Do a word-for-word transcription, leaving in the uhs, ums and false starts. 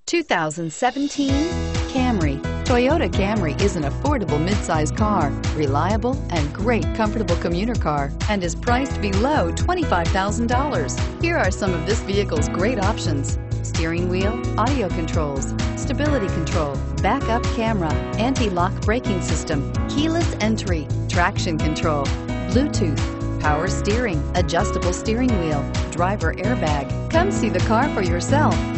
two thousand seventeen Camry. Toyota Camry is an affordable midsize car, reliable and great comfortable commuter car, and is priced below twenty-five thousand dollars. Here are some of this vehicle's great options: steering wheel audio controls, stability control, backup camera, anti-lock braking system, keyless entry, traction control, Bluetooth, power steering, adjustable steering wheel, driver airbag. Come see the car for yourself.